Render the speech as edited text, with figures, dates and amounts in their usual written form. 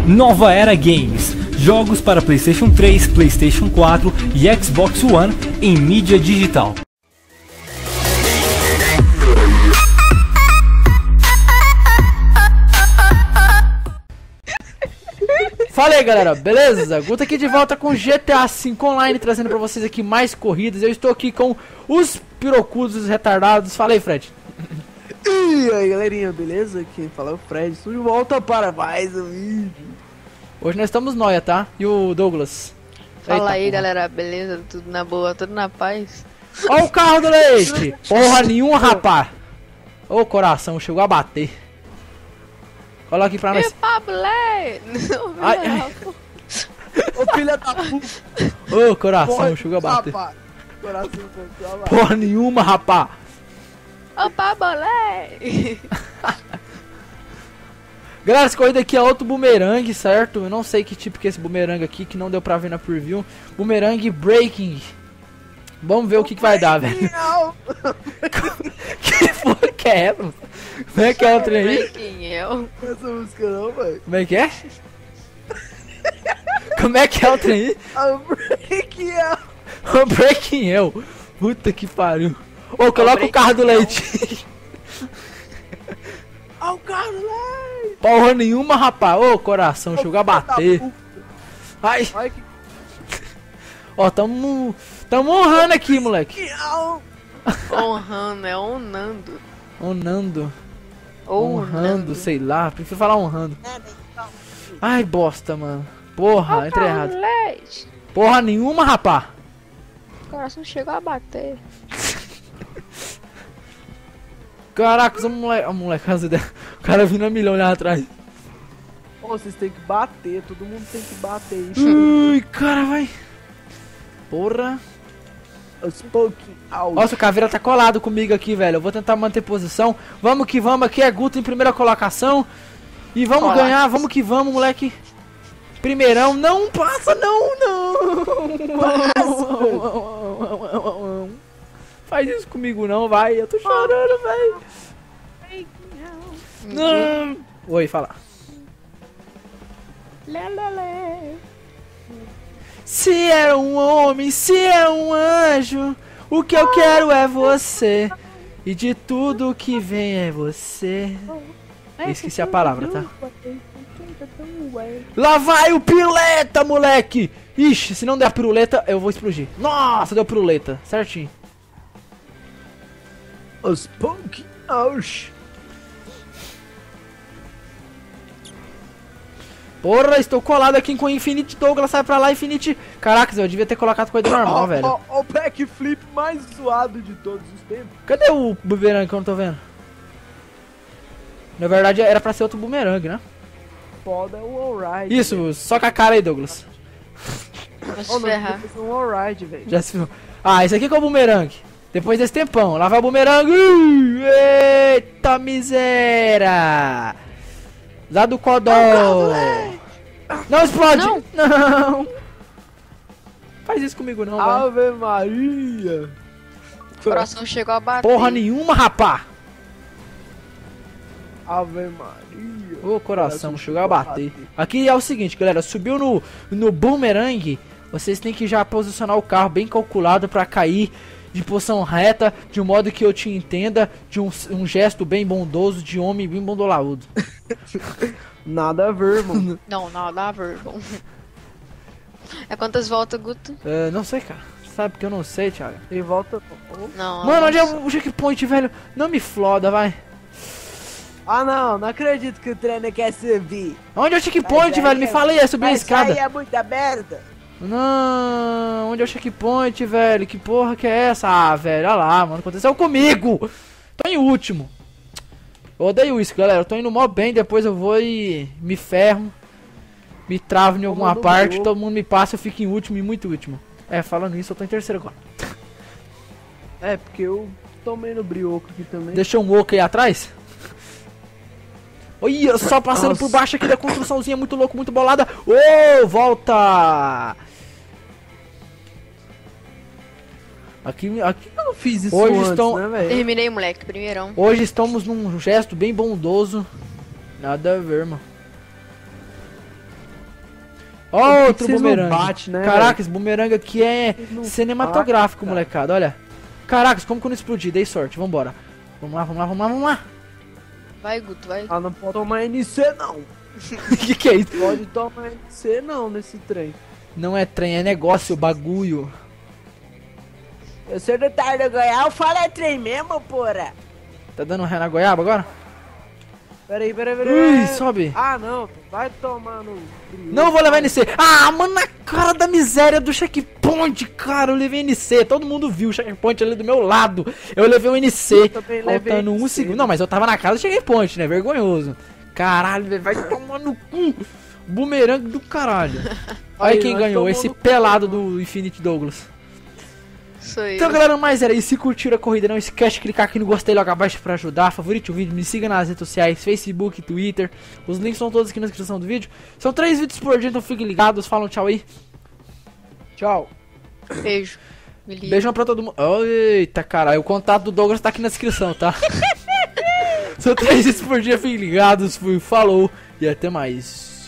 Nova Era Games. Jogos para PlayStation 3, PlayStation 4 e Xbox One em mídia digital. Fala aí galera, beleza? Guto aqui de volta com GTA V Online, trazendo pra vocês aqui mais corridas. Eu estou aqui com os pirocudos retardados. Fala aí, Fred. E aí galerinha, beleza? Quem fala é o Fred, estou de volta para mais um vídeo. Hoje nós estamos nóia, tá? E o Douglas? Fala aí porra. galera, beleza? Tudo na boa, tudo na paz? Ó o carro do leite! Porra nenhuma, rapá! Ô coração, chegou a bater. Coloca aqui pra nós. E Pablo! Ai, ai. Ô filha da puta! Ô coração, chegou a bater. Rapaz. Coração foi pra lá. Porra nenhuma, rapá! Ô Pablo! Galera, essa corrida aqui é outro bumerangue, certo? Eu não sei que tipo que é esse bumerangue aqui, que não deu pra ver na preview. Bumerangue Breaking. Vamos ver o que vai dar, velho. Que porra que é essa? Como é que é o trem aí? Quem é o... Essa música não, velho. Como é que é? Como é que é o trem aí? Breaking Out. O Breaking Hell. Puta que pariu. Ô, coloca o carro do leite. Ó o carro lá. Porra nenhuma, rapaz. Ô, coração, chegou a bater. Ai. Olha que Ó, tamo honrando aqui, moleque. Honrando, é honrando. Honrando. Honrando. Sei lá. Prefiro falar honrando. Ai, bosta, mano. Porra, entrei errado. Leite. Porra nenhuma, rapá. O coração chegou a bater. Caraca, o moleque, o cara vindo a milhão lá atrás. Ô, vocês têm que bater, todo mundo tem que bater isso. Ui, cara, vai. Porra. Os pouquinho out. Nossa, o Caveira tá colado comigo aqui, velho. Eu vou tentar manter posição. Vamos que vamos, aqui é Guto em primeira colocação. E vamos ganhar, vamos que vamos, moleque. Primeirão, não passa, não. Faz isso comigo não, vai. Eu tô chorando, velho. Não. Oi, fala. Se é um homem, se é um anjo, o que eu quero é você. E de tudo que vem é você. Esqueci a palavra, tá? Lá vai o piruleta, moleque! Ixi, se não der a piruleta, eu vou explodir. Nossa, deu piruleta, certinho. Os pouquinho out. Porra, estou colado aqui com o Infinity. Douglas, sai pra lá, Infinity. Caracas, eu devia ter colocado coisa normal, velho. Ó o backflip mais zoado de todos os tempos. Cadê o bumerangue que eu não tô vendo? Na verdade, era pra ser outro bumerangue, né? Foda é o alright. Isso, só com a cara aí, Douglas. Vai se Ó, nós ferrar. temos um alright, velho. Já se viu. Ah, esse aqui que é o bumerangue. Depois desse tempão, lá vai o bumerangue. Eita miséria. Lá do Codó. Não explode. Não. Faz isso comigo não, vai. Ave Maria. O coração chegou a bater. Porra nenhuma, rapá. Ave Maria. Ô coração, chegou a bater. Aqui é o seguinte, galera. Subiu no bumerangue. Vocês têm que já posicionar o carro bem calculado pra cair de posição reta, de um modo que eu te entenda, de um gesto bem bondoso, de homem bem bondolaúdo. Nada a ver, mano. Não, nada a ver, bom. É quantas voltas, Guto? Não sei, cara. Sabe que eu não sei, Thiago. Tem volta. Não. Mano, onde é o checkpoint, velho? Não me floda, vai. Ah, não acredito que o treino quer subir. Onde é o checkpoint, velho? Me fala aí, é subir a escada. Aí é muita merda. Não, onde é o checkpoint, velho? Que porra que é essa? Ah, velho, olha lá, mano. Aconteceu comigo. Tô em último. Eu odeio isso, galera. Eu tô indo mó bem, depois eu vou e me ferro. Me travo em alguma parte, todo mundo me passa, eu fico em último e muito último. É, falando isso, eu tô em terceiro agora. É, porque eu tomei no brioco aqui também. Deixou um oco aí atrás? Olha, só passando por baixo aqui da construçãozinha, muito louco, muito bolada. Ô, volta! Aqui Eu não fiz isso hoje antes, estão- né, velho? Terminei, moleque, primeirão. Hoje estamos num gesto bem bondoso. Nada a ver, mano. Ó, outro Vocês não bumerangue. bate, né, Caraca, esse bumerangue aqui é não cinematográfico, bate, cara. molecada, olha. Caracas, como que eu não explodi? Dei sorte, vambora. Vamos lá, vamos lá, vamos lá, vamos lá. Vai, Guto, vai. Ah, não pode tomar NC não. que é isso? Pode tomar NC não nesse trem. Não é trem, é negócio, bagulho. Eu sou do tarde ganhar, eu falo é trem mesmo, porra. Tá dando ré na goiaba agora? Peraí. Ui, sobe. Ah, não, vai tomar no... Não vou levar NC. Ah, mano, na cara da miséria do checkpoint, cara. Eu levei NC. Todo mundo viu o checkpoint ali do meu lado. Eu levei o NC. Eu também levei Faltando um NC. segundo. Não, mas eu tava na casa do checkpoint, né? Vergonhoso. Caralho, velho, vai tomar no cu. Bumerangue do caralho. Olha Aí, quem nós ganhou. tomou Esse no cu, pelado mano. do Infinite Douglas. Sou eu. Então, galera, mais era isso. Se curtiram a corrida, não esquece de clicar aqui no gostei logo abaixo pra ajudar. Favorite o vídeo, me siga nas redes sociais, Facebook, Twitter. Os links estão todos aqui na descrição do vídeo. São 3 vídeos por dia, então fiquem ligados. Falam tchau aí. Tchau. Beijo. Me liga. Beijão pra todo mundo. Eita, caralho, o contato do Douglas tá aqui na descrição, tá? São 3 vídeos por dia, fiquem ligados. Fui, falou e até mais.